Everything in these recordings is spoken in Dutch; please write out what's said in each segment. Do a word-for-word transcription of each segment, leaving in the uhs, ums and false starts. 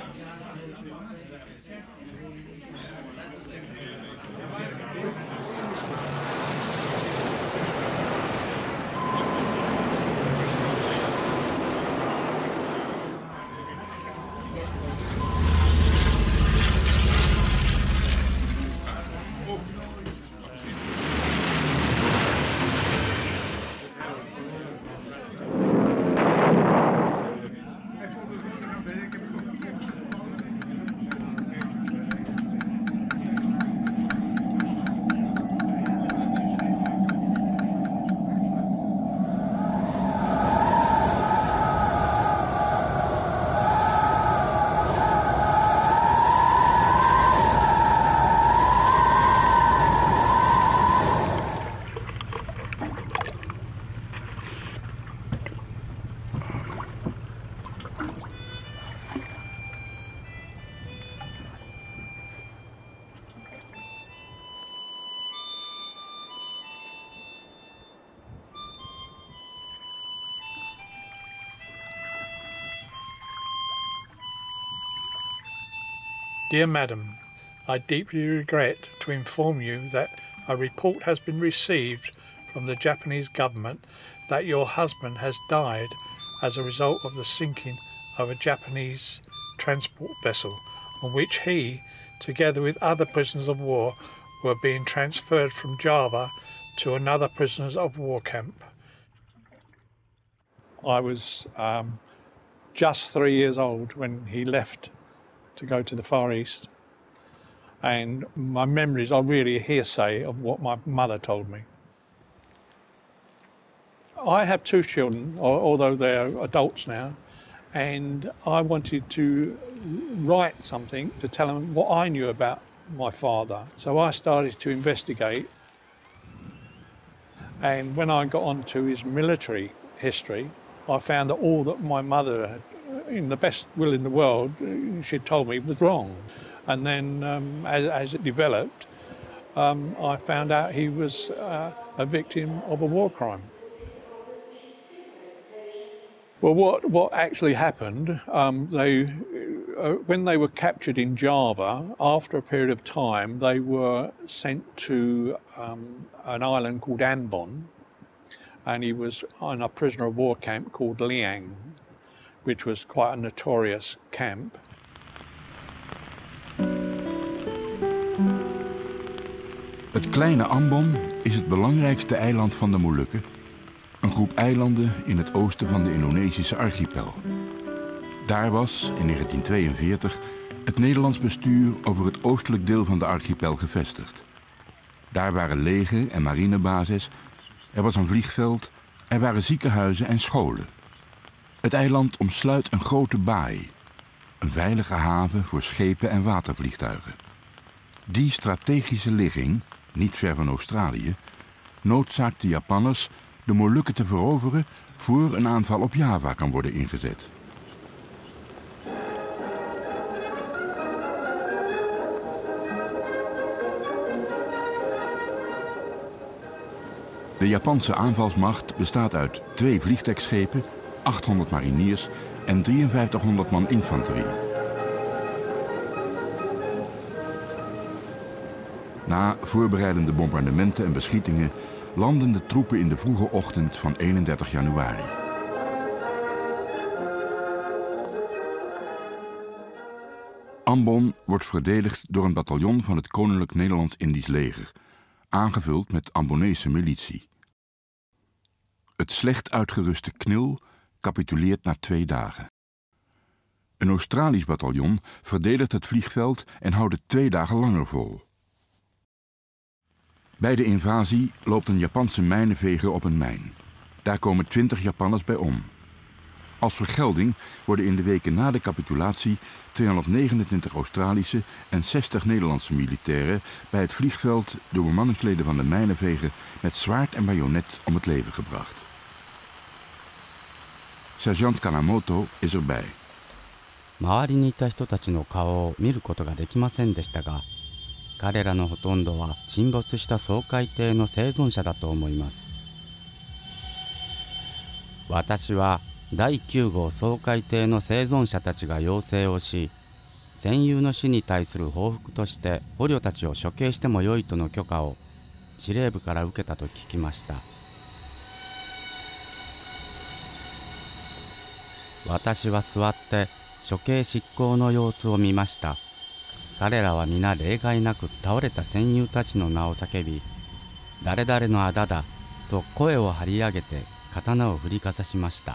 Dear Madam, I deeply regret to inform you that a report has been received from the Japanese government that your husband has died as a result of the sinking of a Japanese transport vessel on which he, together with other prisoners of war, were being transferred from Java to another prisoners of war camp. I was um, just three years old when he left to go to the Far East, and my memories are really a hearsay of what my mother told me. I have two children, although they're adults now, and I wanted to write something to tell them what I knew about my father. So I started to investigate, and when I got onto his military history, I found that all that my mother had, in the best will in the world, she told me was wrong. And then um, as, as it developed, um, I found out he was uh, a victim of a war crime. Well, what, what actually happened, um, they, uh, when they were captured in Java, after a period of time, they were sent to um, an island called Ambon, and he was in a prisoner of war camp called Liang, which was quite a notorious camp. Het kleine Ambon is het belangrijkste eiland van de Molukken. Een groep eilanden in het oosten van de Indonesische archipel. Daar was in negentien tweeënveertig het Nederlands bestuur over het oostelijk deel van de archipel gevestigd. Daar waren leger- en marinebases, er was een vliegveld, er waren ziekenhuizen en scholen. Het eiland omsluit een grote baai, een veilige haven voor schepen en watervliegtuigen. Die strategische ligging, niet ver van Australië, noodzaakt de Japanners de Molukken te veroveren voor een aanval op Java kan worden ingezet. De Japanse aanvalsmacht bestaat uit twee vliegdekschepen, achthonderd mariniers en drieënvijftighonderd man infanterie. Na voorbereidende bombardementen en beschietingen landen de troepen in de vroege ochtend van eenendertig januari. Ambon wordt verdedigd door een bataljon van het Koninklijk Nederlands-Indisch Leger, aangevuld met Ambonese militie. Het slecht uitgeruste K N I L capituleert na twee dagen. Een Australisch bataljon verdedigt het vliegveld en houdt het twee dagen langer vol. Bij de invasie loopt een Japanse mijnenveger op een mijn. Daar komen twintig Japanners bij om. Als vergelding worden in de weken na de capitulatie tweehonderdnegenentwintig Australische en zestig Nederlandse militairen bij het vliegveld door bemanningsleden van de mijnenveger met zwaard en bajonet om het leven gebracht. Sergeant Kanamoto is erbij. 周りにいた人たちの顔を見ることができませんでしたが、彼らのほとんどは沈没した掃海艇の生存者だと思います。私はだいきゅう号掃海艇の生存者たちが要請をし、 戦友の死に対する報復として捕虜たちを処刑してもよいとの許可を司令部から受けたと聞きました。私は座って処刑執行の様子を見ました。彼らは皆例外なく倒れた戦友たちの名を叫び、誰々のあだだと声を張り上げて刀を振りかざしました。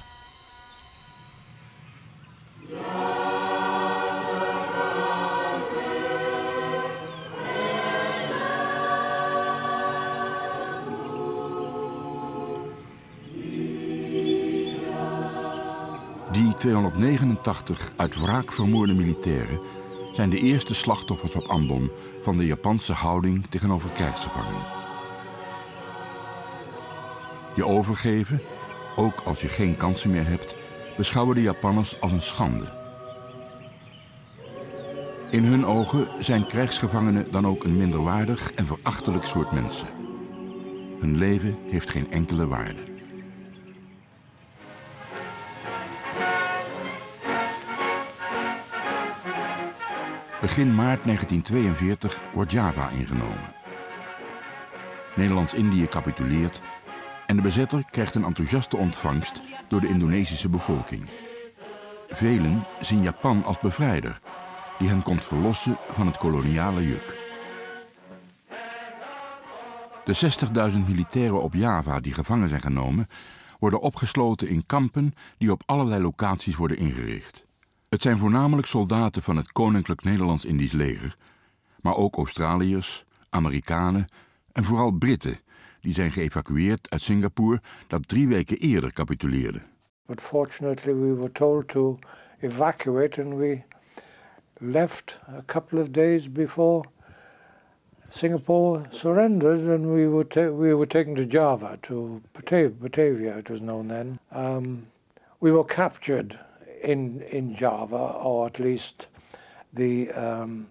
Die tweehonderdnegenentachtig uit wraak vermoorde militairen zijn de eerste slachtoffers op Ambon van de Japanse houding tegenover krijgsgevangenen. Je overgeven, ook als je geen kansen meer hebt, beschouwen de Japanners als een schande. In hun ogen zijn krijgsgevangenen dan ook een minderwaardig en verachtelijk soort mensen. Hun leven heeft geen enkele waarde. Begin maart negentien tweeënveertig wordt Java ingenomen. Nederlands-Indië capituleert en de bezetter krijgt een enthousiaste ontvangst door de Indonesische bevolking. Velen zien Japan als bevrijder, die hen komt verlossen van het koloniale juk. De zestigduizend militairen op Java die gevangen zijn genomen, worden opgesloten in kampen die op allerlei locaties worden ingericht. Het zijn voornamelijk soldaten van het Koninklijk Nederlands-Indisch leger, maar ook Australiërs, Amerikanen en vooral Britten, die zijn geëvacueerd uit Singapore dat drie weken eerder capituleerde. But fortunately we were told to evacuate and we left a couple of days before Singapore surrendered and we were, ta we were taken to Java, to Batavia, Batavia it was known then. Um, we were captured in in Java, or at least the um,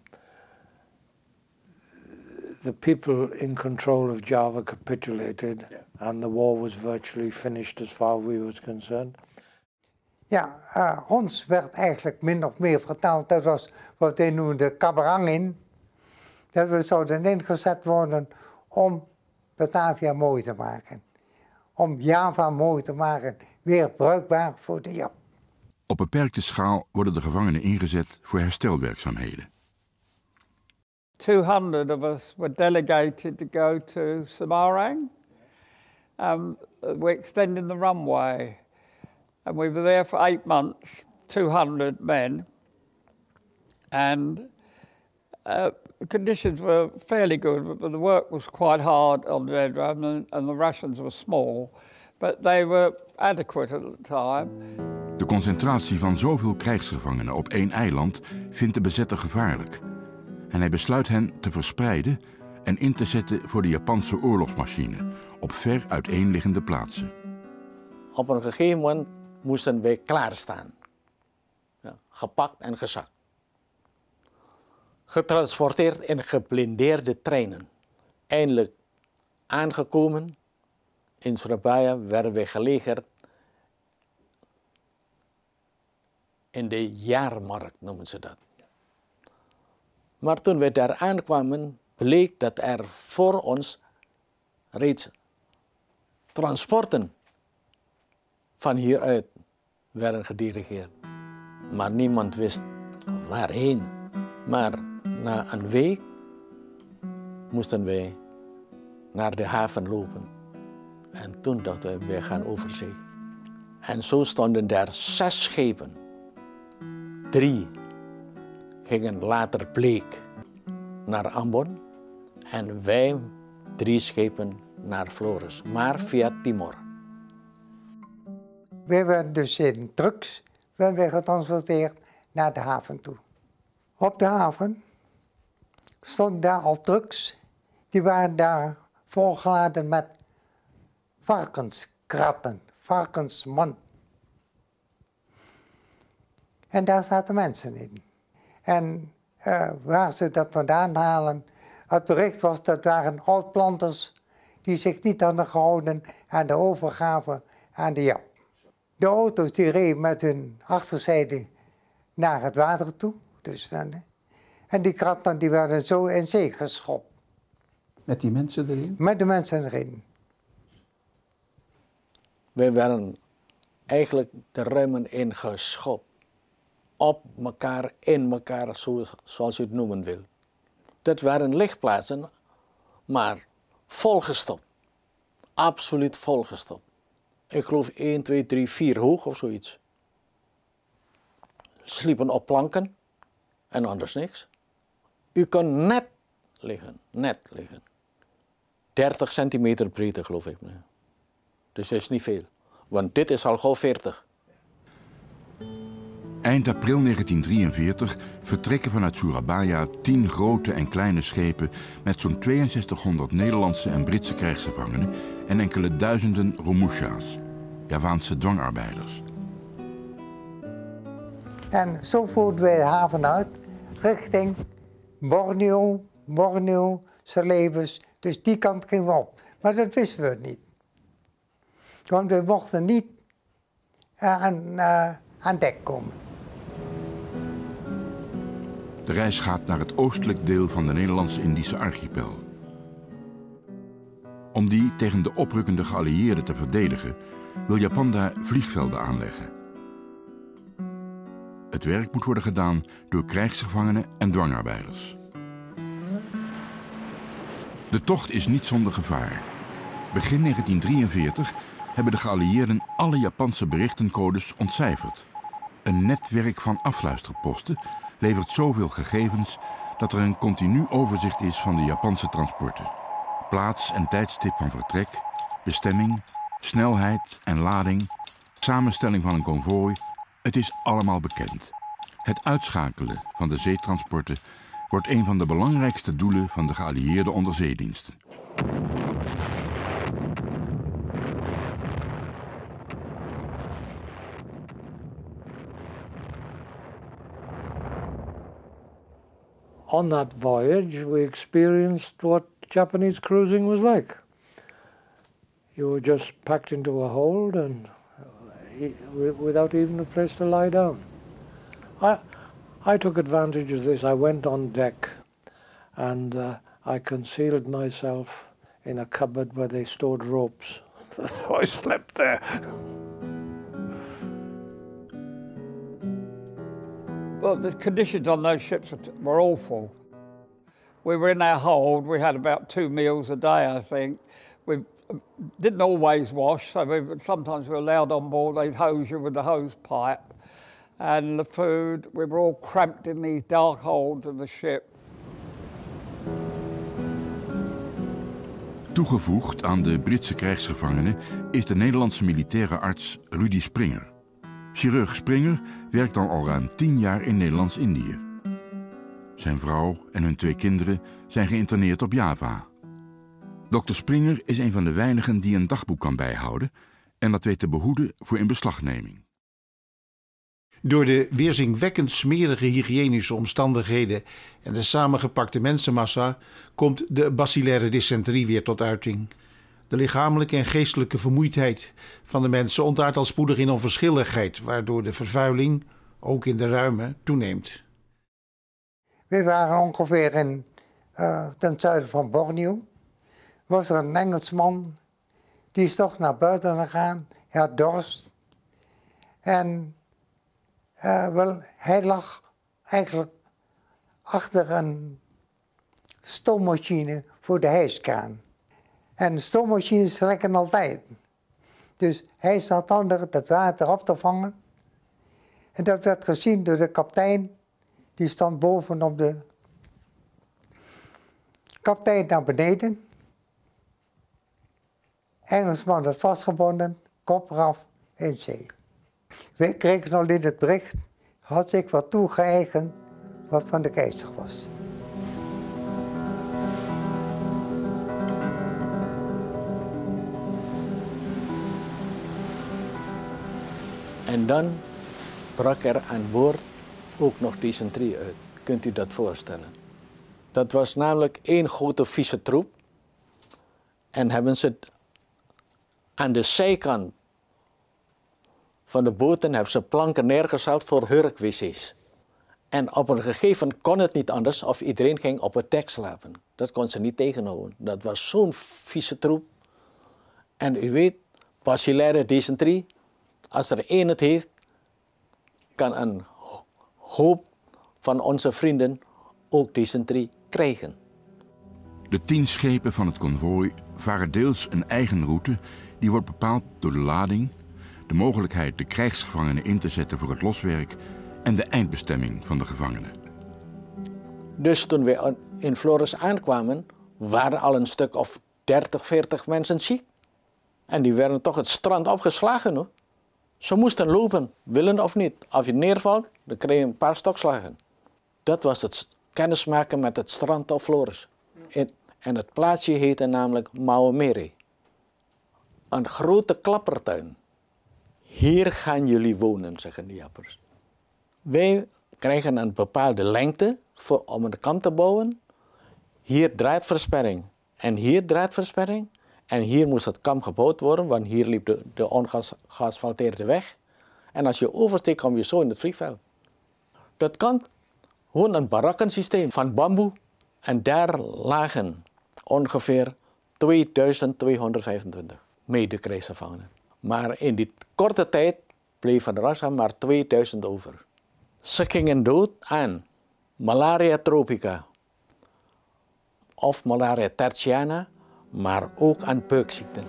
the people in control of Java capitulated, yeah. And the war was virtually finished as far as we were concerned. Ja, uh, ons werd eigenlijk min of meer verteld, dat was wat wij noemen de kabarangin, dat we zouden ingezet worden om Batavia mooi te maken. Om Java mooi te maken, weer bruikbaar voor de Jap. Op beperkte schaal worden de gevangenen ingezet voor herstelwerkzaamheden. two hundred of us were delegated to go to Semarang. Um, we're extending the runway. And we were there for eight months, two hundred men. And uh, the conditions were fairly good, but the work was quite hard on the aerodrome and, and the rations were small. But they were adequate at the time. De concentratie van zoveel krijgsgevangenen op één eiland vindt de bezetter gevaarlijk. En hij besluit hen te verspreiden en in te zetten voor de Japanse oorlogsmachine op ver uiteenliggende plaatsen. Op een gegeven moment moesten wij klaarstaan. Ja, gepakt en gezakt. Getransporteerd in geblindeerde treinen. Eindelijk aangekomen in Surabaya werden wij gelegerd in de jaarmarkt, noemen ze dat. Maar toen we daar aankwamen, bleek dat er voor ons reeds transporten van hieruit werden gedirigeerd. Maar niemand wist waarheen. Maar na een week moesten wij naar de haven lopen. En toen dachten we, wij gaan over zee. En zo stonden daar zes schepen. Drie gingen later bleek naar Ambon en wij drie schepen naar Flores, maar via Timor. We werden dus in trucks werden we getransporteerd naar de haven toe. Op de haven stonden daar al trucks, die waren daar volgeladen met varkenskratten, varkensmand. En daar zaten mensen in. En uh, waar ze dat vandaan halen, het bericht was dat waren oud-planters die zich niet hadden gehouden aan de overgave aan de Jap. De auto's die reden met hun achterzijde naar het water toe, toestanden. En die kratten die werden zo in zee geschopt. Met die mensen erin? Met de mensen erin. We werden eigenlijk de ruimen ingeschopt. Op elkaar, in elkaar, zo, zoals u het noemen wilt. Dat waren lichtplaatsen, maar volgestopt. Absoluut volgestopt. Ik geloof één, twee, drie, vier hoog of zoiets. Sliepen op planken en anders niks. U kon net liggen, net liggen. dertig centimeter breedte geloof ik. Dus dat is niet veel, want dit is al gauw veertig. Eind april negentien drieënveertig vertrekken vanuit Surabaya tien grote en kleine schepen met zo'n tweeënzestighonderd Nederlandse en Britse krijgsgevangenen en enkele duizenden Romusha's, Javaanse dwangarbeiders. En zo voerden wij de haven uit richting Borneo, Borneo, Celebes. Dus die kant gingen we op. Maar dat wisten we niet. Want we mochten niet aan, uh, aan dek komen. De reis gaat naar het oostelijk deel van de Nederlands-Indische archipel. Om die tegen de oprukkende geallieerden te verdedigen, wil Japan daar vliegvelden aanleggen. Het werk moet worden gedaan door krijgsgevangenen en dwangarbeiders. De tocht is niet zonder gevaar. Begin negentien drieënveertig hebben de geallieerden alle Japanse berichtencodes ontcijferd. Een netwerk van afluisterposten levert zoveel gegevens dat er een continu overzicht is van de Japanse transporten. Plaats en tijdstip van vertrek, bestemming, snelheid en lading, samenstelling van een konvooi, het is allemaal bekend. Het uitschakelen van de zeetransporten wordt een van de belangrijkste doelen van de geallieerde onderzeediensten. On that voyage, we experienced what Japanese cruising was like. You were just packed into a hold and uh, without even a place to lie down. I, I took advantage of this. I went on deck and uh, I concealed myself in a cupboard where they stored ropes. I slept there. Well, the conditions on those ships were awful. We were in our hold. We had about two meals a day, I think. We didn't always wash, so we, sometimes we were allowed on board. They'd hose you with the hose pipe. And the food, we were all cramped in these dark holds of the ship. Toegevoegd aan de Britse krijgsgevangenen is de Nederlandse militaire arts Rudy Springer. Chirurg Springer werkt dan al ruim tien jaar in Nederlands-Indië. Zijn vrouw en hun twee kinderen zijn geïnterneerd op Java. Dokter Springer is een van de weinigen die een dagboek kan bijhouden en dat weet te behoeden voor inbeslagneming. Door de weerzinwekkend smerige hygiënische omstandigheden en de samengepakte mensenmassa komt de bacillaire dysenterie weer tot uiting. De lichamelijke en geestelijke vermoeidheid van de mensen ontaart al spoedig in onverschilligheid, waardoor de vervuiling, ook in de ruime, toeneemt. We waren ongeveer in, uh, ten zuiden van Borneo. Was er een Engelsman, die is toch naar buiten gegaan. Hij had dorst. En uh, wel, hij lag eigenlijk achter een stoommachine voor de hijskraan. En de stoommachines lekken altijd. Dus hij zat onder het water op te vangen. En dat werd gezien door de kapitein. Die stond bovenop de kapitein naar beneden. Engelsman had vastgebonden, kop eraf in zee. We kregen al in het bericht, had zich wat toegeëigend wat van de keizer was. En dan brak er aan boord ook nog dysenterie uit. Kunt u dat voorstellen? Dat was namelijk één grote vieze troep. En hebben ze aan de zijkant van de boten hebben ze planken neergezet voor hurkwc's. En op een gegeven moment kon het niet anders of iedereen ging op het dek slapen. Dat kon ze niet tegenhouden. Dat was zo'n vieze troep. En u weet, bacillare dysenterie, als er één het heeft, kan een hoop van onze vrienden ook dysenterie krijgen. De tien schepen van het konvooi varen deels een eigen route. Die wordt bepaald door de lading, de mogelijkheid de krijgsgevangenen in te zetten voor het loswerk en de eindbestemming van de gevangenen. Dus toen we in Flores aankwamen, waren al een stuk of dertig, veertig mensen ziek. En die werden toch het strand opgeslagen, hoor. Ze moesten lopen, willen of niet. Als je neervalt, dan krijg je een paar stokslagen. Dat was het kennismaken met het strand op Flores. En, en het plaatsje heette namelijk Maumere. Een grote klappertuin. Hier gaan jullie wonen, zeggen de Jappers. Wij krijgen een bepaalde lengte voor, om een kamp te bouwen. Hier draadversperring en hier draadversperring. En hier moest het kamp gebouwd worden, want hier liep de, de ongeasfalteerde weg. En als je oversteekt, kom je zo in het vliegveld. Dat kan gewoon een barakkensysteem van bamboe. En daar lagen ongeveer tweeduizend tweehonderdvijfentwintig mede-krijgsgevangenen. Maar in die korte tijd bleven er maar tweeduizend over. Ze gingen dood aan malaria tropica of malaria tertiana, maar ook aan peukziekten.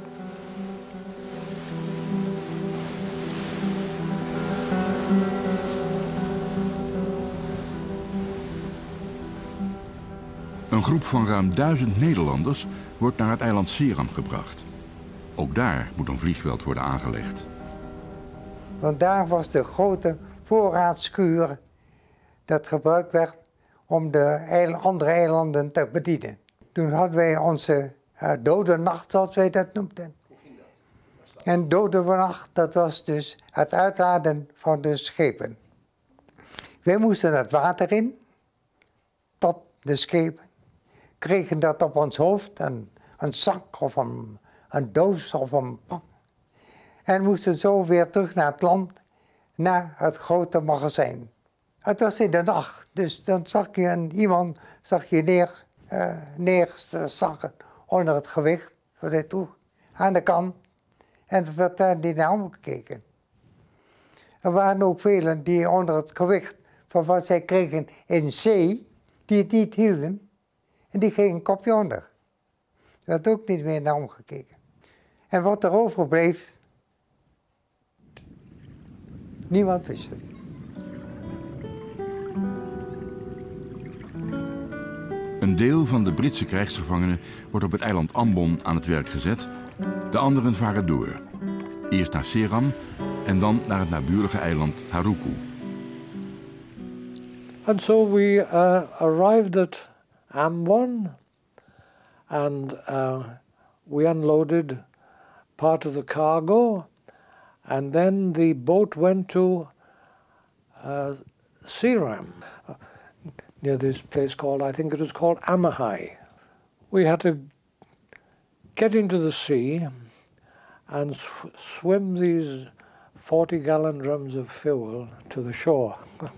Een groep van ruim duizend Nederlanders wordt naar het eiland Seram gebracht. Ook daar moet een vliegveld worden aangelegd. Want daar was de grote voorraadschuur dat gebruikt werd om de eiland, andere eilanden te bedienen. Toen hadden wij onze uh, dode nacht, zoals wij dat noemden. En dode nacht, dat was dus het uitladen van de schepen. Wij moesten het water in, tot de schepen. Kregen dat op ons hoofd, een, een zak of een, een doos of een pak. En moesten zo weer terug naar het land, naar het grote magazijn. Het was in de nacht, dus dan zag je een, iemand zag je neer, uh, neerzakken onder het gewicht, voor dit toe, aan de kant. En werd daar die naar omgekeken. Er waren ook velen die onder het gewicht van wat zij kregen in zee, die het niet hielden. En die gingen een kopje onder. Er werd ook niet meer naar omgekeken. En wat er overbleef, niemand wist het. Een deel van de Britse krijgsgevangenen wordt op het eiland Ambon aan het werk gezet. De anderen varen door. Eerst naar Seram en dan naar het naburige eiland Haruku. And so we uh, arrived at Ambon and uh, we unloaded part of the cargo and then the boat went to uh, Seram, uh, near this place called, I think it was called Amahai. We had to get into the sea and sw swim these forty gallon drums of fuel to the shore.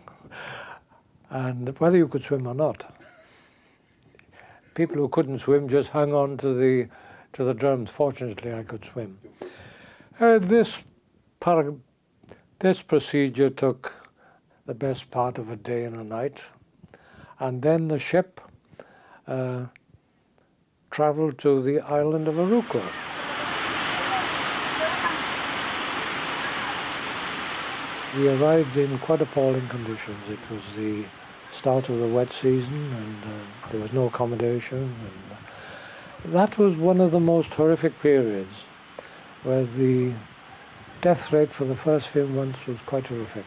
And whether you could swim or not, people who couldn't swim just hung on to the to the drums. Fortunately, I could swim. Uh, this par this procedure took the best part of a day and a night, and then the ship uh, traveled to the island of Haruku. We arrived in quite appalling conditions. It was the start of the wet season and uh, there was no accommodation. And, uh, that was one of the most horrific periods where the death rate for the first few months was quite horrific.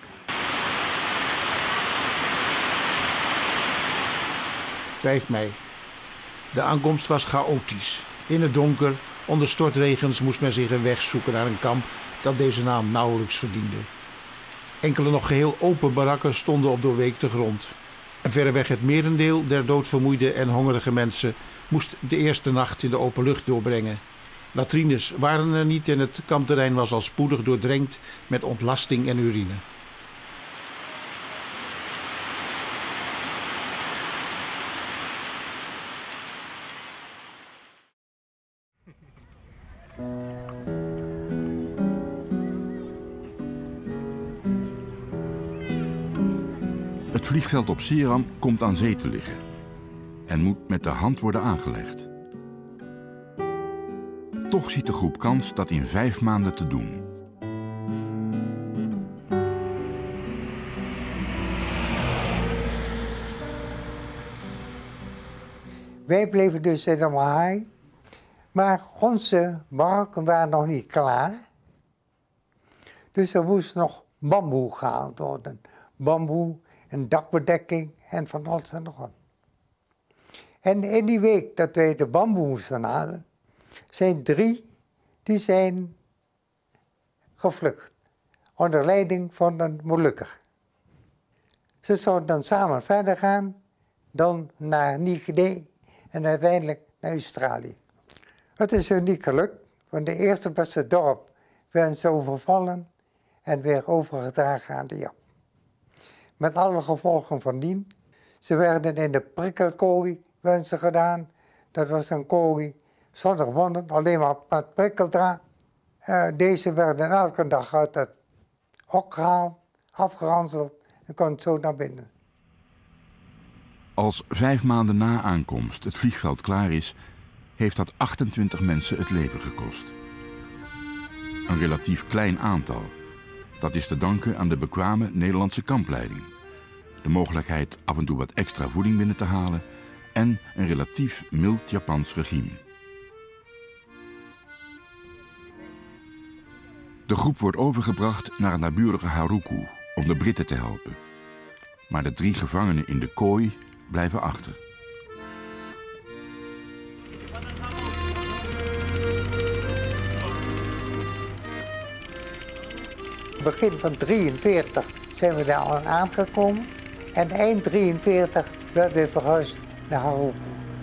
vijf mei. De aankomst was chaotisch. In het donker, onder stortregens, moest men zich een weg zoeken naar een kamp dat deze naam nauwelijks verdiende. Enkele nog geheel open barakken stonden op doorweekte grond. En verreweg het merendeel der doodvermoeide en hongerige mensen moest de eerste nacht in de open lucht doorbrengen. Latrines waren er niet en het kampterrein was al spoedig doordrenkt met ontlasting en urine. Het vliegveld op Seram komt aan zee te liggen en moet met de hand worden aangelegd. Toch ziet de groep kans dat in vijf maanden te doen. Wij bleven dus in de Mahai, maar onze barakken waren nog niet klaar. Dus er moest nog bamboe gehaald worden. Bamboe, een dakbedekking en van alles en nog wat. En in die week dat wij de bamboe moesten halen, zijn drie die zijn gevlucht. Onder leiding van een Molukker. Ze zouden dan samen verder gaan, dan naar Niger en uiteindelijk naar Australië. Het is hun niet gelukt, want de eerste beste dorp werden ze overvallen en weer overgedragen aan de Jap. Met alle gevolgen van dien. Ze werden in de prikkelkooi werden ze gedaan. Dat was een kooi zonder wanden, alleen maar met prikkeldraad. Uh, deze werden elke dag uit het hok gehaald, afgeranseld en kon zo naar binnen. Als vijf maanden na aankomst het vliegveld klaar is, heeft dat achtentwintig mensen het leven gekost. Een relatief klein aantal. Dat is te danken aan de bekwame Nederlandse kampleiding. De mogelijkheid af en toe wat extra voeding binnen te halen en een relatief mild Japans regime. De groep wordt overgebracht naar het naburige Haruku om de Britten te helpen. Maar de drie gevangenen in de kooi blijven achter. Begin van drieënveertig zijn we daar al aangekomen en eind drieënveertig werden we verhuisd naar Haruku.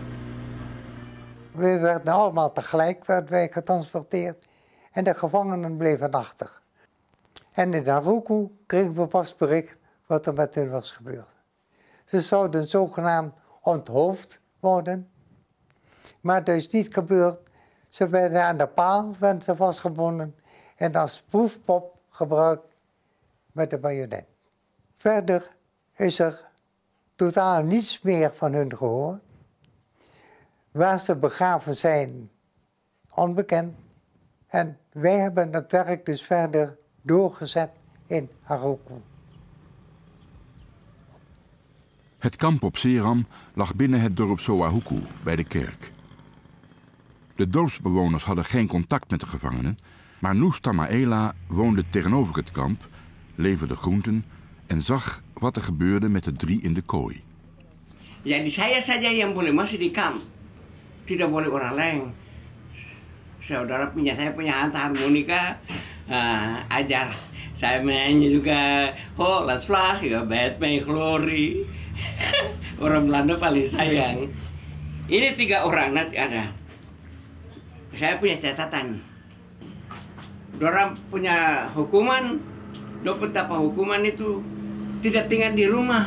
We werden allemaal tegelijk werden wij getransporteerd en de gevangenen bleven achter. En in Haruku kregen we pas bericht wat er met hen was gebeurd. Ze zouden zogenaamd onthoofd worden, maar dat is niet gebeurd. Ze werden aan de paal werden ze vastgebonden en als proefpop gebruikt met de bajonet. Verder is er totaal niets meer van hun gehoord. Waar ze begraven zijn, onbekend. En wij hebben het werk dus verder doorgezet in Haruku. Het kamp op Seram lag binnen het dorp Soahuku bij de kerk. De dorpsbewoners hadden geen contact met de gevangenen, maar Noes Tamaela woonde tegenover het kamp, leverde groenten en zag wat er gebeurde met de drie in de kooi. Jadi saya saja yang boleh masuk di kamp, tidak boleh orang lain. Saudara punya saya punya harmonika, uh, ajar saya mainnya juga, oh Las Vlag, ya Batman, Glory. Orang Belanda paling sayang. Ini tiga orang nanti ada. Saya punya catatan. Dorang punya hukuman, dapat apa hukuman itu tidak tinggal di rumah.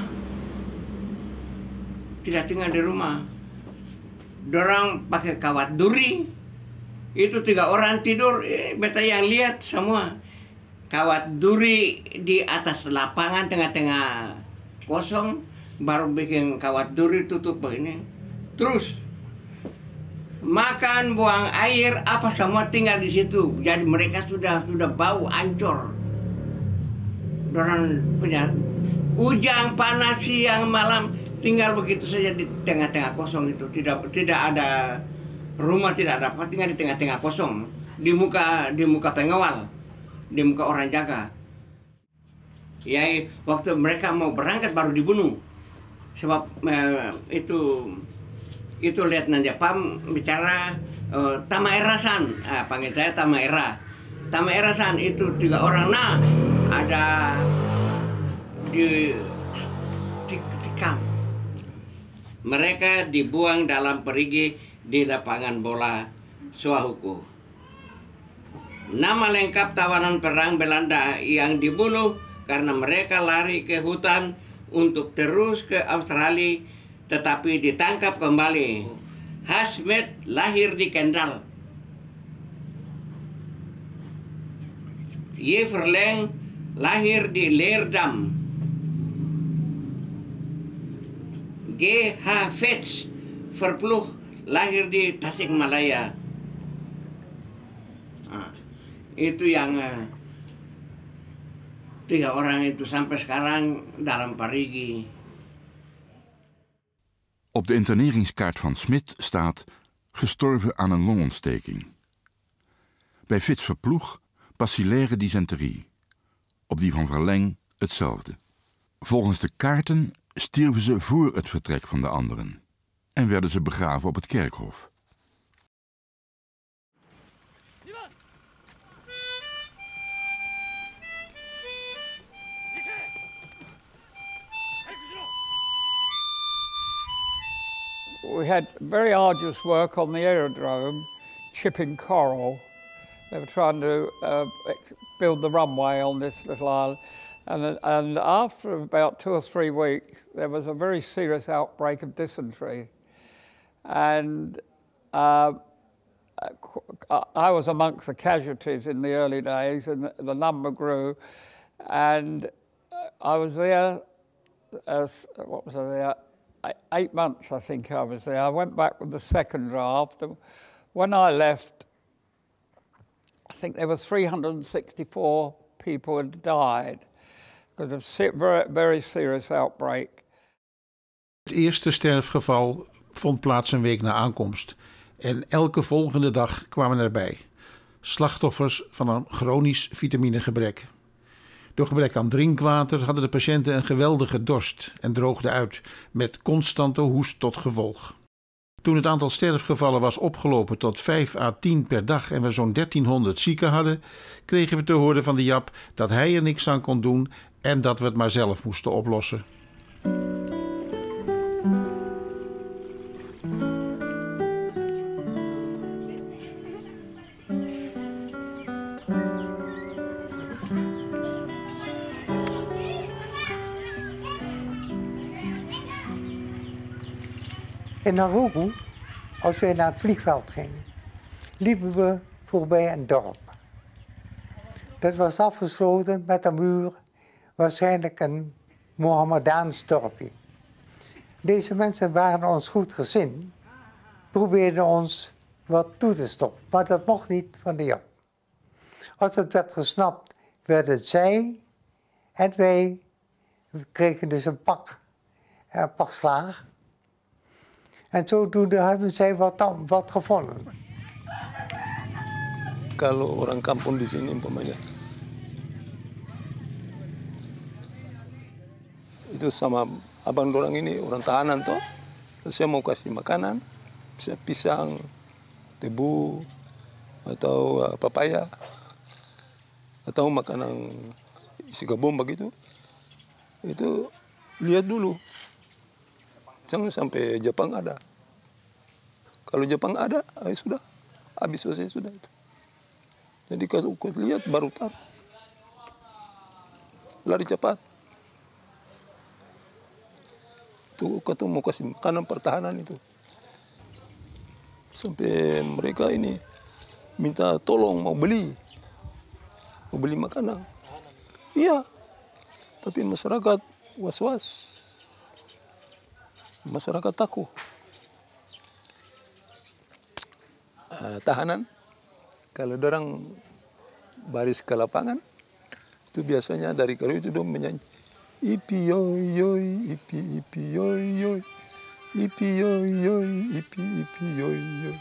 Tidak tinggal di rumah. Dorang pakai kawat duri. Itu tiga orang tidur, eh, beta yang lihat semua. Kawat duri di atas lapangan tengah-tengah kosong, baru bikin kawat duri tutup begini. Terus makan, buang air, apa semua tinggal di situ. Jadi mereka sudah sudah bau ancur. Dorang punya ujang, panas, siang, malam, tinggal begitu saja di tengah-tengah kosong itu. Tidak tidak ada rumah, tidak ada apa, tinggal di tengah-tengah kosong. Di muka di muka pengawal, di muka orang jaga. Ya, waktu mereka mau berangkat baru dibunuh. Sebab eh, itu itu Letnan Jepang bicara uh, Tamaera-san, ah, panggil saya Tamaera. Tamaera-san itu tiga orang, nah ada di, di, di kamp. Mereka dibuang dalam perigi di lapangan bola Soahuku. Nama lengkap tawanan perang Belanda yang dibunuh karena mereka lari ke hutan untuk terus ke Australia, tetapi ditangkap kembali. Hasmet lahir di Kendal. Ye Verleng lahir di Leerdam. G H Vets, verploeg, lahir di Tasikmalaya. Nah, itu yang uh, tiga orang itu sampai sekarang dalam Parigi. Op de interneringskaart van Smit staat gestorven aan een longontsteking. Bij Vits Verploeg bacillaire dysenterie. Op die van Verleng hetzelfde. Volgens de kaarten stierven ze voor het vertrek van de anderen en werden ze begraven op het kerkhof. We had very arduous work on the aerodrome, chipping coral. They were trying to uh, build the runway on this little island. And, and after about two or three weeks, there was a very serious outbreak of dysentery. And uh, I was amongst the casualties in the early days, and the number grew. And I was there, as, what was I there? Eight months, I think I was there. I went back with the second draft. When I left, I think there were three hundred sixty-four people had died because of a very, very serious outbreak. Het eerste sterfgeval vond plaats een week na aankomst. En elke volgende dag kwamen erbij slachtoffers van een chronisch vitaminegebrek. Door gebrek aan drinkwater hadden de patiënten een geweldige dorst en droogden uit, met constante hoest tot gevolg. Toen het aantal sterfgevallen was opgelopen tot vijf à tien per dag en we zo'n dertienhonderd zieken hadden, kregen we te horen van de Jap dat hij er niks aan kon doen en dat we het maar zelf moesten oplossen. In Nauru, als we naar het vliegveld gingen, liepen we voorbij een dorp. Dat was afgesloten met een muur, waarschijnlijk een Mohammedaans dorpje. Deze mensen waren ons goed gezind, probeerden ons wat toe te stoppen, maar dat mocht niet van de Jap. Als het werd gesnapt, werd het zij en wij kregen dus een pak, een pak slaag. En zodoende hebben zij wat, wat gevonden. Kalau orang kampung di sini umpamanya itu sama abang dorang ini orang tahanan toh, saya mau kasih makanan, bisa pisang, tebu, atau uh, papaya, atau makanan isi gabung begitu, itu lihat dulu. Jangan sampai Jepang ada. Kalau Jepang ada, ayo sudah. Habis selesai sudah itu. Jadi kalau kau lihat baru taruh. Lari cepat. Tuh kau mau kasih makanan pertahanan itu. Sampai mereka ini minta tolong mau beli. Mau beli makanan. Iya. Tapi masyarakat was-was. Masyarakat takut. Uh, tahanan, kalau dorang baris ke lapangan, itu biasanya dari kayu itu dong menyanyi ipi yoi yoi, ipi ipi yoi yoi, ipi yoi yoi, ipi ipi yoi yoi.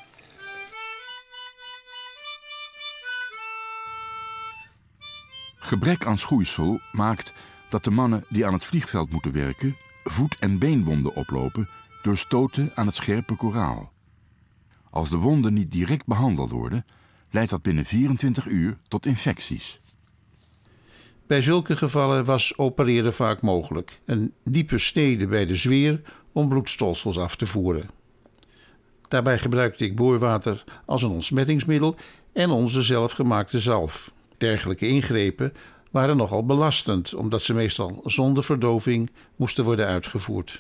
Gebrek aan schoeisel maakt dat de mannen die aan het vliegveld moeten werken voet- en beenwonden oplopen door stoten aan het scherpe koraal. Als de wonden niet direct behandeld worden, leidt dat binnen vierentwintig uur tot infecties. Bij zulke gevallen was opereren vaak mogelijk. Een diepe snede bij de zweer om bloedstolsels af te voeren. Daarbij gebruikte ik boorwater als een ontsmettingsmiddel en onze zelfgemaakte zalf. Dergelijke ingrepen waren nogal belastend, omdat ze meestal zonder verdoving moesten worden uitgevoerd.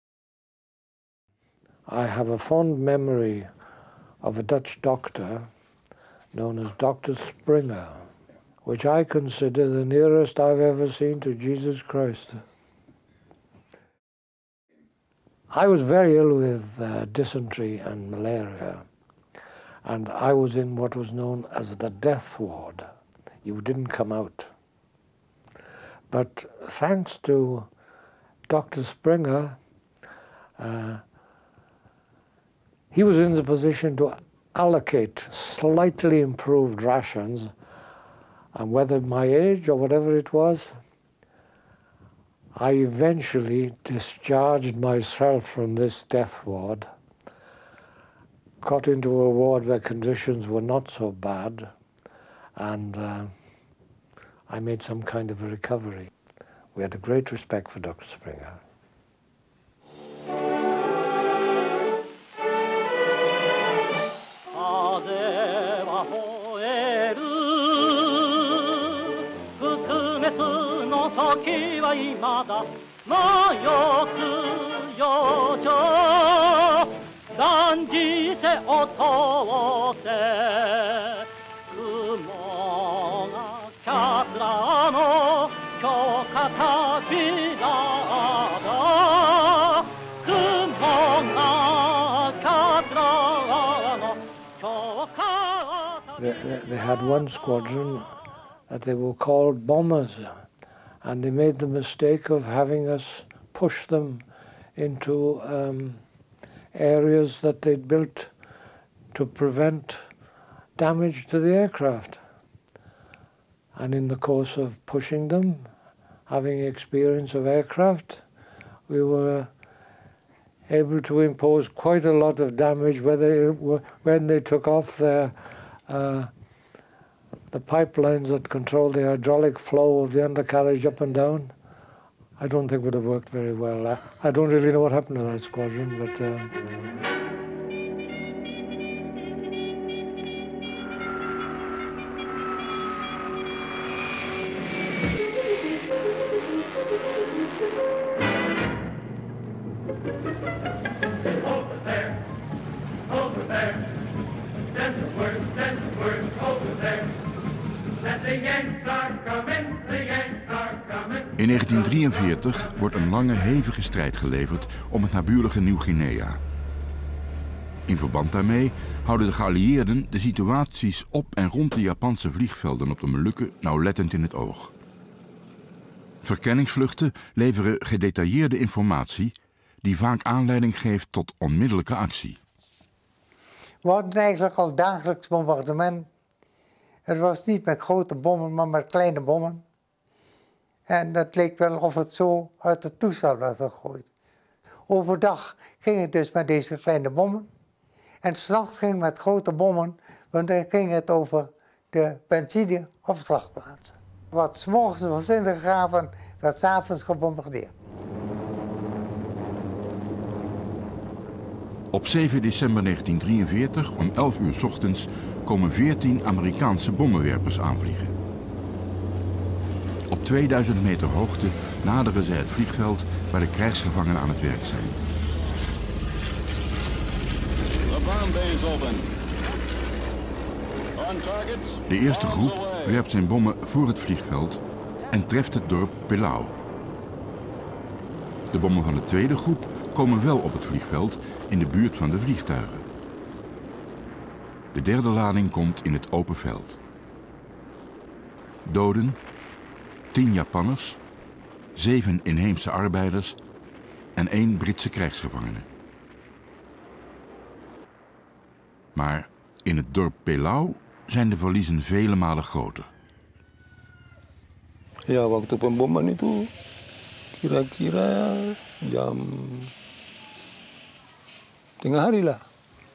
I have a fond memory of a Dutch doctor known as Doctor Springer, which I consider the nearest I've ever seen to Jesus Christ. I was very ill with uh, dysentery and malaria, and I was in what was known as the death ward. You didn't come out. But thanks to Doctor Springer, uh, he was in the position to allocate slightly improved rations, and whether my age or whatever it was, I eventually discharged myself from this death ward, got into a ward where conditions were not so bad, and uh, I made some kind of a recovery. We had a great respect for Doctor Springer. They, they had one squadron that they were called bombers, and they made the mistake of having us push them into um, areas that they'd built to prevent damage to the aircraft. And in the course of pushing them, having experience of aircraft, we were able to impose quite a lot of damage where they were, when they took off their uh, the pipelines that control the hydraulic flow of the undercarriage up and down. I don't think would have worked very well. I, I don't really know what happened to that squadron, but um, in negentien drieënveertig wordt een lange, hevige strijd geleverd om het naburige Nieuw-Guinea. In verband daarmee houden de geallieerden de situaties op en rond de Japanse vliegvelden op de Molukken nauwlettend in het oog. Verkenningsvluchten leveren gedetailleerde informatie die vaak aanleiding geeft tot onmiddellijke actie. We hadden eigenlijk al dagelijks bombardement. Het was niet met grote bommen, maar met kleine bommen. En dat leek wel of het zo uit het toestel werd gegooid. Overdag ging het dus met deze kleine bommen. En s'nachts ging het met grote bommen, want dan ging het over de benzineopslagplaatsen. Wat 's morgens was ingegraven, werd 's avonds gebombardeerd. Op zeven december negentien drieënveertig om elf uur 's ochtends komen veertien Amerikaanse bommenwerpers aanvliegen. Op tweeduizend meter hoogte naderen ze het vliegveld waar de krijgsgevangenen aan het werk zijn. De eerste groep werpt zijn bommen voor het vliegveld en treft het dorp Pillau. De bommen van de tweede groep komen wel op het vliegveld in de buurt van de vliegtuigen. De derde lading komt in het open veld. Doden, tien Japanners, zeven inheemse arbeiders en één Britse krijgsgevangene. Maar in het dorp Pillau zijn de verliezen vele malen groter. Ja, waktu pemboman itu kira-kira jam tengah hari lah.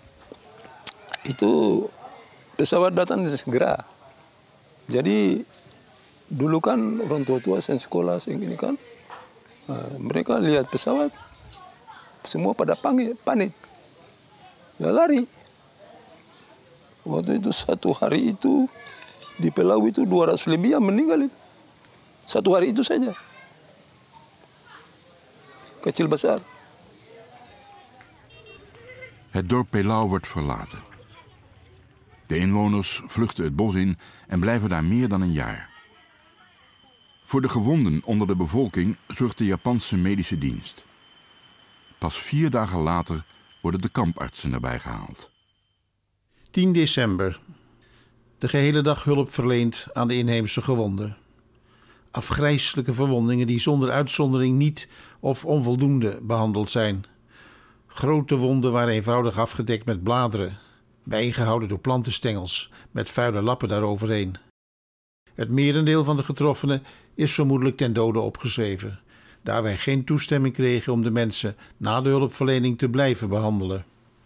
Itu pesawat datang segera. Jadi dulu kan orang tua-tua yang sekolah yang ini kan, nah, mereka lihat pesawat, semua pada panik, ya lari. Waktu itu satu hari itu di Pillau itu dua ratus lebih yang meninggal itu. Satu hari itu saja. Kecil besar. Het dorp Pillau wordt verlaten. De inwoners vluchten het bos in en blijven daar meer dan een jaar. Voor de gewonden onder de bevolking zorgt de Japanse medische dienst. Pas vier dagen later worden de kampartsen erbij gehaald. tien december. De gehele dag hulp verleend aan de inheemse gewonden. Afgrijselijke verwondingen die zonder uitzondering niet of onvoldoende behandeld zijn. Grote wonden waren eenvoudig afgedekt met bladeren, bijgehouden door plantenstengels met vuile lappen daaroverheen. Het merendeel van de getroffenen is vermoedelijk ten dode opgeschreven, daar wij geen toestemming kregen om de mensen na de hulpverlening te blijven behandelen.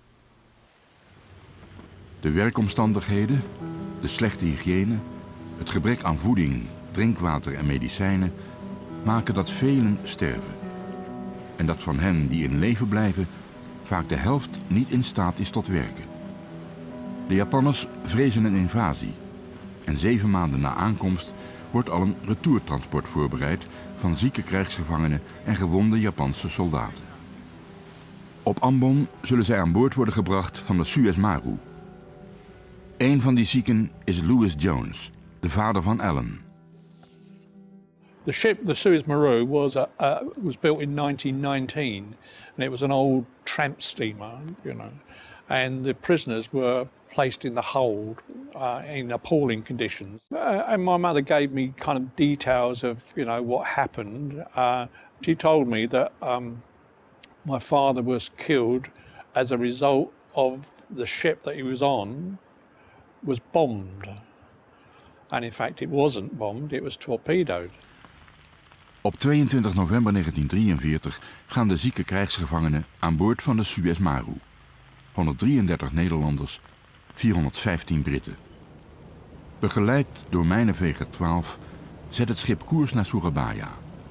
De werkomstandigheden, de slechte hygiëne, het gebrek aan voeding, drinkwater en medicijnen maken dat velen sterven. En dat van hen die in leven blijven vaak de helft niet in staat is tot werken. De Japanners vrezen een invasie en zeven maanden na aankomst wordt al een retourtransport voorbereid van zieke krijgsgevangenen en gewonde Japanse soldaten. Op Ambon zullen zij aan boord worden gebracht van de Suez Maru. Een van die zieken is Louis Jones, de vader van Alan. The ship, the Suez Maru, was a, uh, was built in nineteen nineteen, and it was an old tramp steamer, you know, and the prisoners were placed in the hold uh, in appalling conditions. Uh, and my mother gave me kind of details of, you know, what happened. Uh, she told me that um, my father was killed as a result of the ship that he was on was bombed. And in fact, it wasn't bombed, it was torpedoed. Op tweeëntwintig november negentien drieënveertig gaan de zieke krijgsgevangenen aan boord van de Suez Maru. honderddrieëndertig Nederlanders, vierhonderdvijftien Britten. Begeleid door mijnenveger twaalf zet het schip koers naar Surabaya.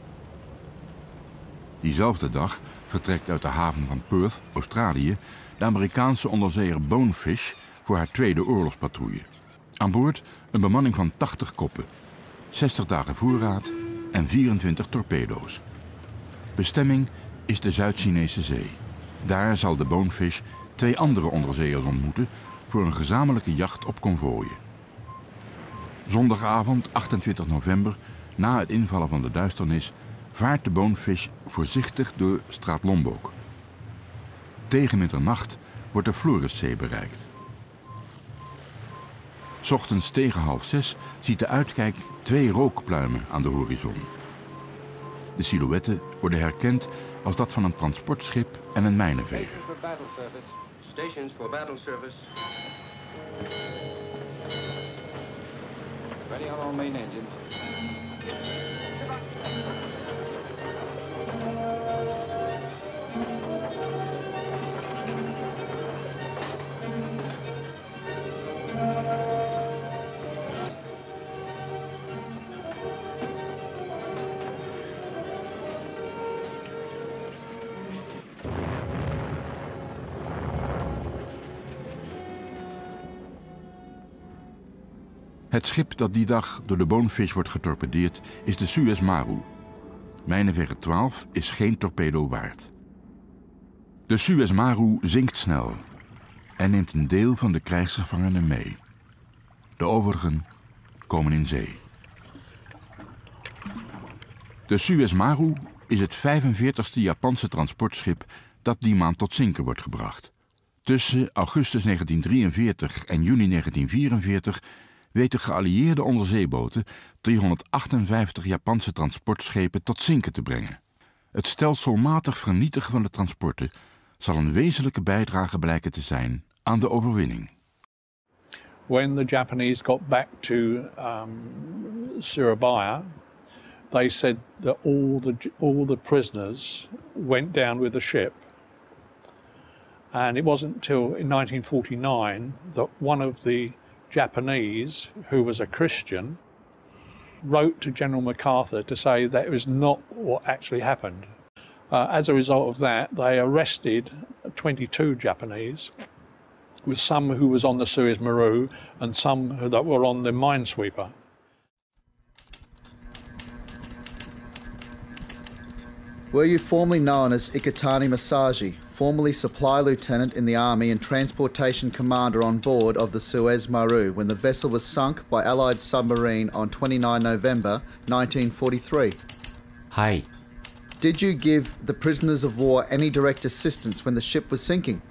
Diezelfde dag vertrekt uit de haven van Perth, Australië, de Amerikaanse onderzeeër Bonefish voor haar tweede oorlogspatrouille. Aan boord een bemanning van tachtig koppen, zestig dagen voorraad en vierentwintig torpedo's. Bestemming is de Zuid-Chinese Zee. Daar zal de Bonefish twee andere onderzeeërs ontmoeten voor een gezamenlijke jacht op konvooien. Zondagavond achtentwintig november, na het invallen van de duisternis, vaart de Bonefish voorzichtig door Straat Lombok. Tegen middernacht wordt de Floreszee bereikt. 's Ochtends tegen half zes ziet de uitkijk twee rookpluimen aan de horizon. De silhouetten worden herkend als dat van een transportschip en een mijnenveger. Stations for battle service. Ready on all main engines. Het schip dat die dag door de Bonefish wordt getorpedeerd is de Suez Maru. Mijnenveger twaalf is geen torpedo waard. De Suez Maru zinkt snel en neemt een deel van de krijgsgevangenen mee. De overigen komen in zee. De Suez Maru is het vijfenveertigste Japanse transportschip dat die maand tot zinken wordt gebracht. Tussen augustus negentien drieënveertig en juni negentien vierenveertig weten geallieerde onderzeeboten driehonderdachtenvijftig Japanse transportschepen tot zinken te brengen. Het stelselmatig vernietigen van de transporten zal een wezenlijke bijdrage blijken te zijn aan de overwinning. When the Japanese got back to um, Surabaya, they said that all the all the prisoners went down with the ship. And it wasn't until in nineteen forty-nine that one of the Japanese, who was a Christian, wrote to General MacArthur to say that was not what actually happened. Uh, as a result of that, they arrested twenty-two Japanese, with some who was on the Suez Maru and some that were on the Minesweeper. Were you formerly known as Iketani Masaji, formerly supply lieutenant in the army and transportation commander on board of the Suez Maru when the vessel was sunk by Allied submarine on twenty-ninth November nineteen forty-three? はい、 Did you give the prisoners of war any direct assistance when the ship was sinking?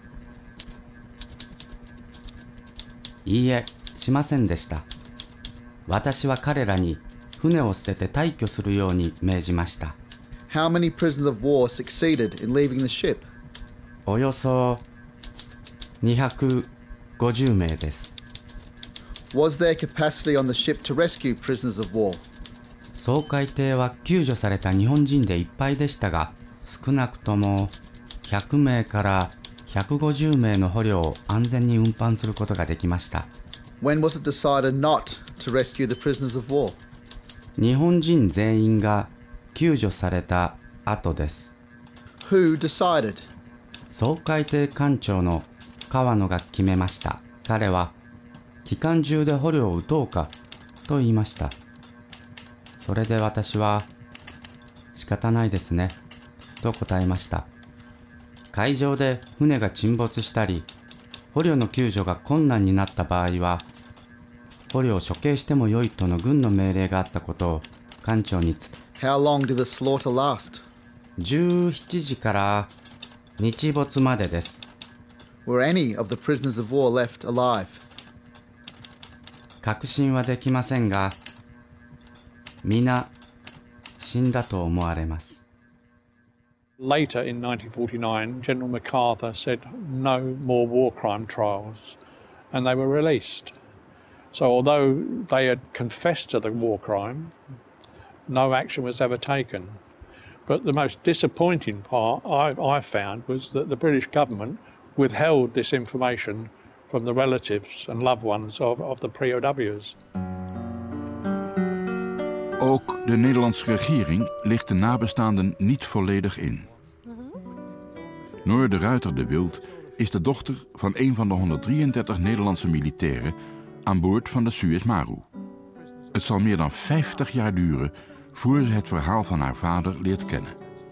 いいえ、しませんでした。私は彼らに船を捨てて退去するように命じました。 How many prisoners of war succeeded in leaving the ship? およそにひゃくごじゅうめいです。 Was there capacity on the ship to rescue prisoners of war? 掃海艇は救助された日本人でいっぱいでしたが、少なくともひゃくめいからひゃくごじゅうめいの捕虜を安全に運搬することができました。 When was it decided not to rescue the prisoners of war? 日本人全員が救助された後です。 Who decided? 掃海艇艦長の川野が決めました。彼は機関銃で捕虜を撃とうかと言いました。それで私は仕方ないですねと答えました。海上で船が沈没したり、捕虜の救助が困難になった場合は、捕虜を処刑してもよいとの軍の命令があったことを艦長に伝え、 How long did the slaughter last? じゅうしちじから日没までです。 Were any of the prisoners of war left alive? 確信はできませんが、皆死んだと思われます。 Later in nineteen forty-nine, General MacArthur said no more war crime trials, and they were released. So although they had confessed to the war crime, no action was ever taken. But the most disappointing part I, I found was that the British government withheld this information from the relatives and loved ones of, of the P O W's. Ook de Nederlandse regering ligt de nabestaanden niet volledig in. Noor de Ruiter de Wild is de dochter van een van de honderddrieëndertig Nederlandse militairen aan boord van de Suez Maru. Het zal meer dan vijftig jaar duren voor ze het verhaal van haar vader leert kennen.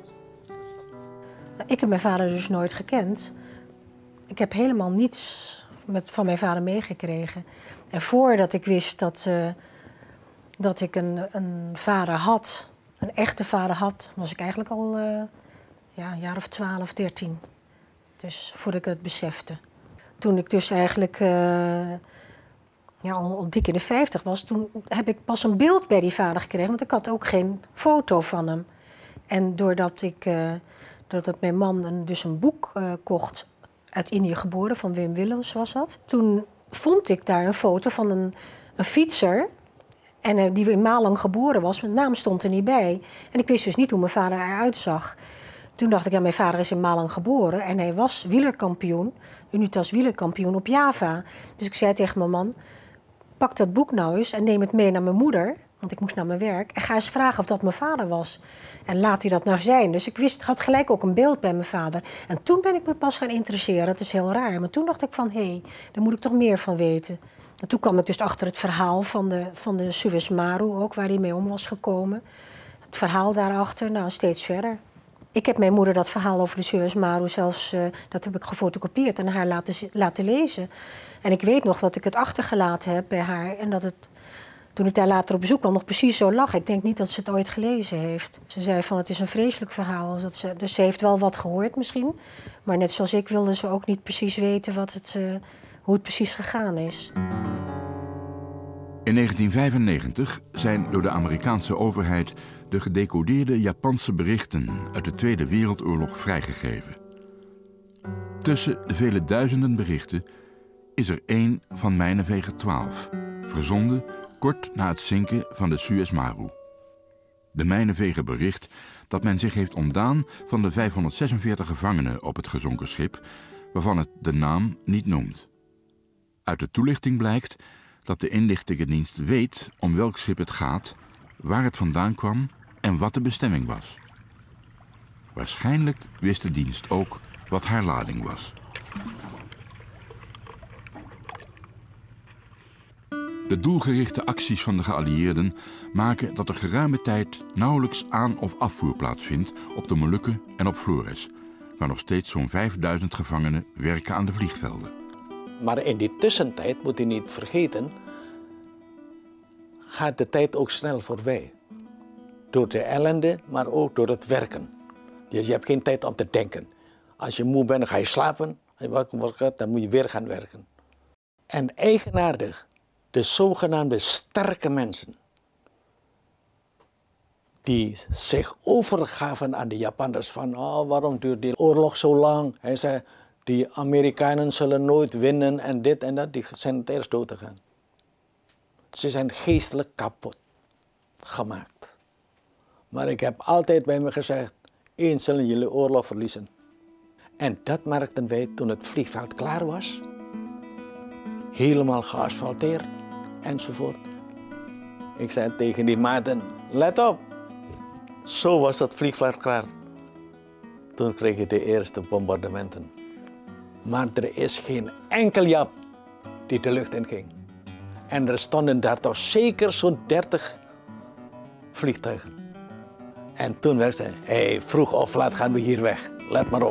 Ik heb mijn vader dus nooit gekend. Ik heb helemaal niets met, van mijn vader meegekregen. En voordat ik wist dat, uh, dat ik een, een vader had, een echte vader had, was ik eigenlijk al uh, ja, een jaar of twaalf, dertien. Dus voordat ik het besefte. Toen ik dus eigenlijk uh, ja, al, al dik in de vijftig was, toen heb ik pas een beeld bij die vader gekregen, want ik had ook geen foto van hem. En doordat ik, uh, doordat mijn man een, dus een boek uh, kocht, uit Indië geboren, van Wim Willems was dat. Toen vond ik daar een foto van een, een fietser, en uh, die in Malang geboren was, mijn naam stond er niet bij. En ik wist dus niet hoe mijn vader eruit zag. Toen dacht ik, ja, mijn vader is in Malang geboren en hij was wielerkampioen, Unitas wielerkampioen op Java. Dus ik zei tegen mijn man, pak dat boek nou eens en neem het mee naar mijn moeder, want ik moest naar mijn werk, en ga eens vragen of dat mijn vader was. En laat hij dat nou zijn. Dus ik wist, had gelijk ook een beeld bij mijn vader. En toen ben ik me pas gaan interesseren. Dat is heel raar. Maar toen dacht ik van, hé, hey, daar moet ik toch meer van weten. En toen kwam ik dus achter het verhaal van de, van de Suez Maru ook, waar hij mee om was gekomen. Het verhaal daarachter, nou, steeds verder. Ik heb mijn moeder dat verhaal over de Suez Maru zelfs, uh, dat heb ik gefotocopieerd en haar laten, laten lezen. En ik weet nog dat ik het achtergelaten heb bij haar en dat het, toen ik daar later op bezoek kwam, nog precies zo lag. Ik denk niet dat ze het ooit gelezen heeft. Ze zei van, het is een vreselijk verhaal. Dat ze, dus ze heeft wel wat gehoord misschien. Maar net zoals ik wilde ze ook niet precies weten wat het, uh, hoe het precies gegaan is. In negentien vijfennegentig zijn door de Amerikaanse overheid de gedecodeerde Japanse berichten uit de Tweede Wereldoorlog vrijgegeven. Tussen de vele duizenden berichten is er één van Mijneveger twaalf, verzonden kort na het zinken van de Suez Maru. De Mijneveger bericht dat men zich heeft ontdaan van de vijfhonderdzesenveertig gevangenen op het gezonken schip, waarvan het de naam niet noemt. Uit de toelichting blijkt dat de inlichtingendienst weet om welk schip het gaat, waar het vandaan kwam en wat de bestemming was. Waarschijnlijk wist de dienst ook wat haar lading was. De doelgerichte acties van de geallieerden maken dat er geruime tijd nauwelijks aan- of afvoer plaatsvindt op de Molukken en op Flores, waar nog steeds zo'n vijfduizend gevangenen werken aan de vliegvelden. Maar in die tussentijd, moet u niet vergeten, gaat de tijd ook snel voorbij. door de ellende, maar ook door het werken. Dus je hebt geen tijd om te denken. Als je moe bent, dan ga je slapen. Als je wakker wordt, dan moet je weer gaan werken. En eigenaardig, de zogenaamde sterke mensen, die zich overgaven aan de Japanners van, oh, waarom duurt die oorlog zo lang? Hij zei, die Amerikanen zullen nooit winnen en dit en dat, die zijn het eerst dood te gaan. Ze zijn geestelijk kapot gemaakt. Maar ik heb altijd bij me gezegd, eens zullen jullie oorlog verliezen. En dat merkten wij toen het vliegveld klaar was. Helemaal geasfalteerd enzovoort. Ik zei tegen die maten, let op. Zo was het vliegveld klaar. Toen kreeg je de eerste bombardementen. Maar er is geen enkel Jap die de lucht in ging. En er stonden daar toch zeker zo'n dertig vliegtuigen. En toen werd ze, hé, hey, vroeg of laat gaan we hier weg. Let maar op.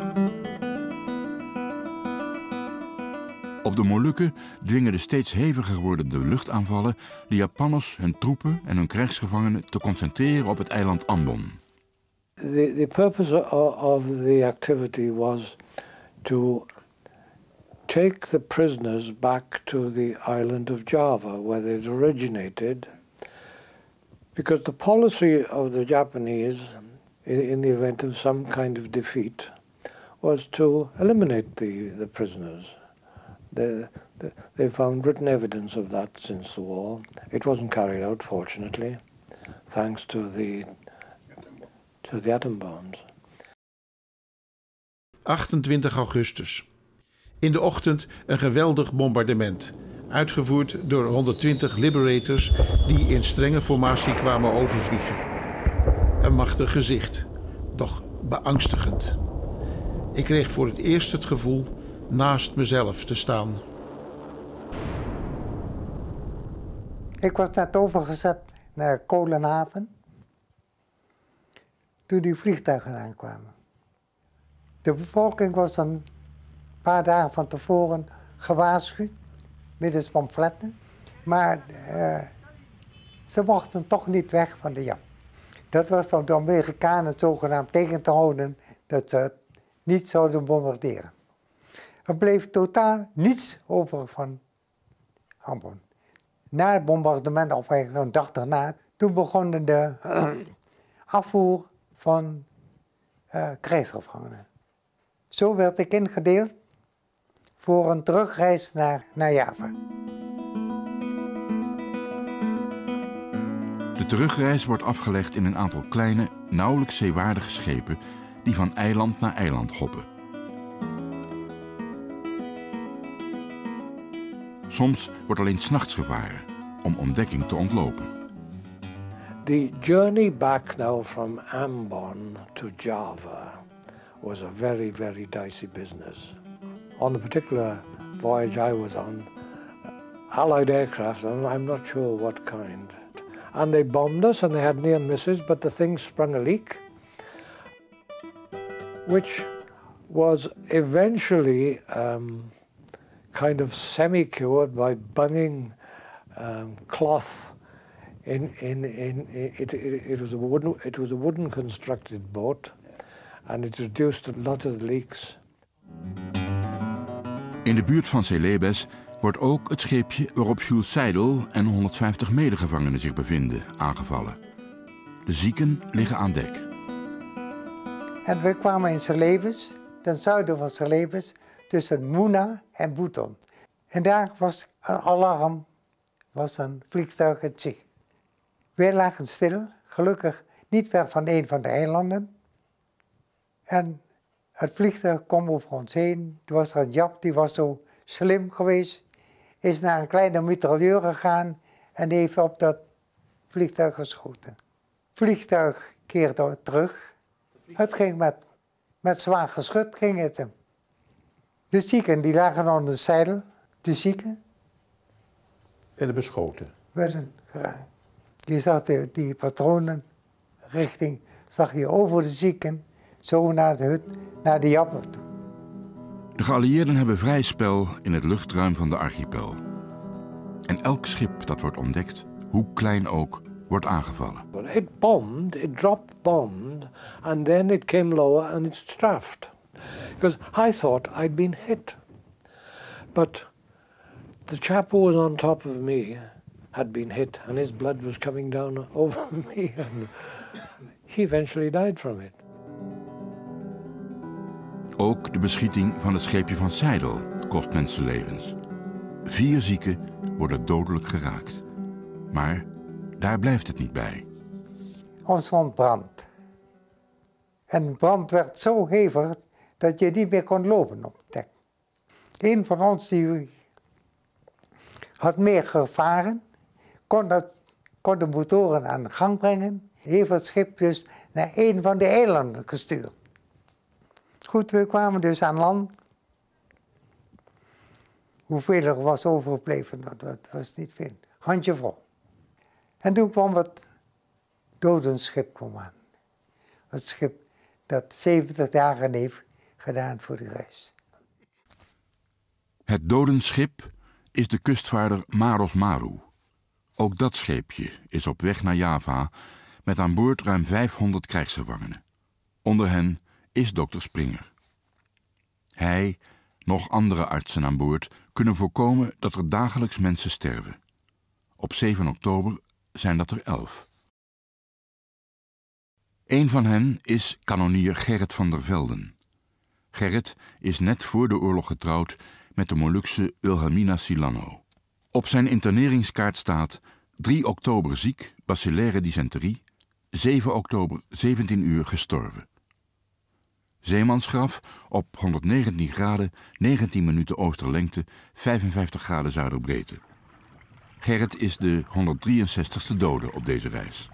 Op de Molukken dwingen de steeds heviger wordende luchtaanvallen de Japanners hun troepen en hun krijgsgevangenen te concentreren op het eiland Ambon. The, the purpose of, of the activity was to take the prisoners back to the island of Java, where they'd originated, because the policy of the Japanese, in, in the event of some kind of defeat, was to eliminate the, the prisoners. They, they, they found written evidence of that since the war. It wasn't carried out, fortunately, thanks to the, to the atom bombs. achtentwintig augustus. In de ochtend een geweldig bombardement, uitgevoerd door honderdtwintig Liberators die in strenge formatie kwamen overvliegen. Een machtig gezicht, doch beangstigend. Ik kreeg voor het eerst het gevoel naast mezelf te staan. Ik was net overgezet naar Kolenhaven toen die vliegtuigen aankwamen. De bevolking was een paar dagen van tevoren gewaarschuwd, middels pamfletten, maar uh, ze mochten toch niet weg van de Jap. Dat was om de Amerikanen zogenaamd tegen te houden dat ze het niet zouden bombarderen. Er bleef totaal niets over van Ambon. Na het bombardement, of eigenlijk een dag daarna, toen begon de uh, afvoer van uh, krijgsgevangenen. Zo werd ik ingedeeld voor een terugreis naar, naar Java. De terugreis wordt afgelegd in een aantal kleine, nauwelijks zeewaardige schepen die van eiland naar eiland hoppen. Soms wordt alleen 's nachts gevaren om ontdekking te ontlopen. The journey back now from Ambon to Java was a very, very dicey business. On the particular voyage I was on, Allied aircraft, and I'm not sure what kind. And they bombed us and they had near misses, but the thing sprung a leak, which was eventually um, kind of semi-cured by bunging um, cloth in, in, in, in it, it, it, was a wooden, it was a wooden constructed boat, and it reduced a lot of the leaks. In de buurt van Celebes wordt ook het scheepje waarop Jules Seidel en honderdvijftig medegevangenen zich bevinden aangevallen. De zieken liggen aan dek. En we kwamen in Celebes, ten zuiden van Celebes, tussen Muna en Buton. En daar was een alarm, was een vliegtuig in zicht. Wij lagen stil, gelukkig niet ver van een van de eilanden. En het vliegtuig kwam over ons heen. Toen was er een Jap, die was zo slim geweest. Is naar een kleine mitrailleur gegaan en heeft op dat vliegtuig geschoten. Het vliegtuig keerde terug. Het ging met, met zwaar geschut ging het hem. De zieken die lagen onder de zeil. De zieken werden beschoten. Werden geraakt. Je zag die, die patronen richting, zag je over de zieken, zo naar de hut, naar de Jappen toe. De geallieerden hebben vrij spel in het luchtruim van de archipel. En elk schip dat wordt ontdekt, hoe klein ook, wordt aangevallen. It bombed, it dropped bombed, and then it came lower and it strafed. Because I thought I'd been hit. But the chap who was on top of me had been hit, and his blood was coming down over me, and he eventually died from it. Ook de beschieting van het scheepje van Seidel kost mensenlevens. Vier zieken worden dodelijk geraakt. Maar daar blijft het niet bij. Ontstond brand. En de brand werd zo hevig dat je niet meer kon lopen op het dek. Een van ons die had meer gevaren, kon, dat, kon de motoren aan de gang brengen. Heeft het schip dus naar een van de eilanden gestuurd. Goed, we kwamen dus aan land. Hoeveel er was overgebleven, dat was niet veel. Handjevol. En toen kwam het dodenschip kwam aan. Het schip dat zeventig dagen heeft gedaan voor de reis. Het dodenschip is de kustvaarder Maros Maru. Ook dat scheepje is op weg naar Java met aan boord ruim vijfhonderd krijgsgevangenen. Onder hen is dokter Springer. Hij, nog andere artsen aan boord, kunnen voorkomen dat er dagelijks mensen sterven. Op zeven oktober zijn dat er elf. Een van hen is kanonier Gerrit van der Velden. Gerrit is net voor de oorlog getrouwd met de Molukse Wilhelmina Silano. Op zijn interneringskaart staat drie oktober ziek, bacillaire dysenterie, zeven oktober zeventien uur gestorven. Zeemansgraf op honderdnegentien graden, negentien minuten oosterlengte, vijfenvijftig graden zuiderbreedte. Gerrit is de honderddrieënzestigste dode op deze reis.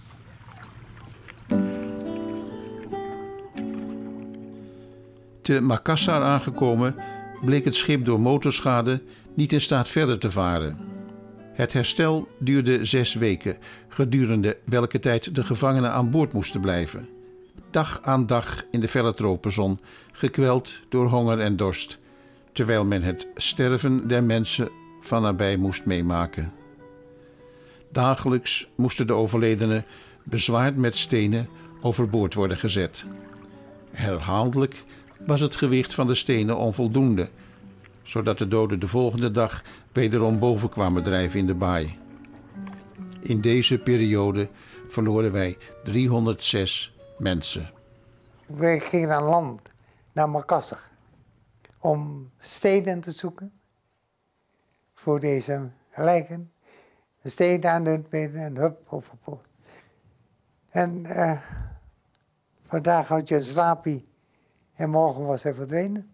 Te Makassar aangekomen bleek het schip door motorschade niet in staat verder te varen. Het herstel duurde zes weken, gedurende welke tijd de gevangenen aan boord moesten blijven. Dag aan dag in de felle tropenzon, gekweld door honger en dorst, terwijl men het sterven der mensen van nabij moest meemaken. Dagelijks moesten de overledenen, bezwaard met stenen, overboord worden gezet. Herhaaldelijk was het gewicht van de stenen onvoldoende, zodat de doden de volgende dag wederom boven kwamen drijven in de baai. In deze periode verloren wij driehonderdzes mensen. Wij gingen aan land naar Makassar om stenen te zoeken voor deze lijken. De stenen aan het midden en hup overboord. En uh, vandaag had je een slaapie en morgen was hij verdwenen.